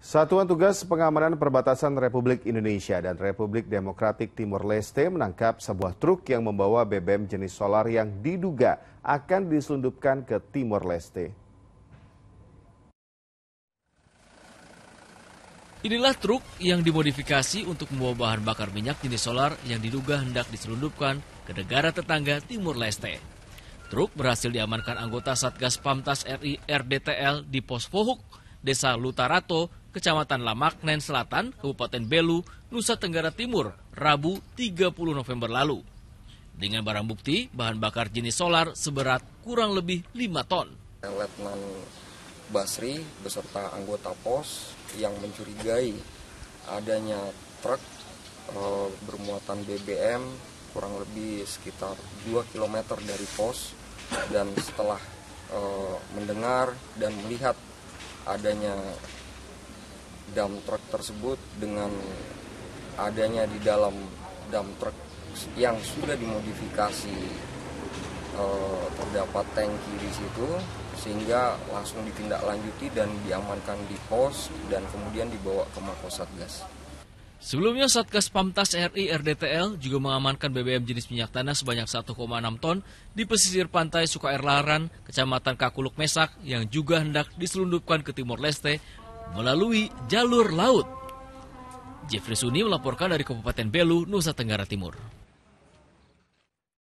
Satuan Tugas Pengamanan Perbatasan Republik Indonesia dan Republik Demokratik Timor Leste menangkap sebuah truk yang membawa BBM jenis solar yang diduga akan diselundupkan ke Timor Leste. Inilah truk yang dimodifikasi untuk membawa bahan bakar minyak jenis solar yang diduga hendak diselundupkan ke negara tetangga Timor Leste. Truk berhasil diamankan anggota Satgas Pamtas RI RDTL di Pos Pohuk, Desa Lutarato, Kecamatan Lamaknen Selatan, Kabupaten Belu, Nusa Tenggara Timur, Rabu 30 November lalu. Dengan barang bukti, bahan bakar jenis solar seberat kurang lebih 5 ton. Letnan Basri beserta anggota pos yang mencurigai adanya truk bermuatan BBM kurang lebih sekitar 2 km dari pos, dan setelah mendengar dan melihat adanya dump truck tersebut dengan adanya di dalam dump truck yang sudah dimodifikasi terdapat tangki di situ, sehingga langsung ditindaklanjuti dan diamankan di pos dan kemudian dibawa ke Mako Satgas. Sebelumnya Satgas Pamtas RI RDTL juga mengamankan BBM jenis minyak tanah sebanyak 1,6 ton di pesisir pantai Sukair Laran, Kecamatan Kakuluk Mesak yang juga hendak diselundupkan ke Timor Leste melalui jalur laut. Jeffrey Suni melaporkan dari Kabupaten Belu, Nusa Tenggara Timur.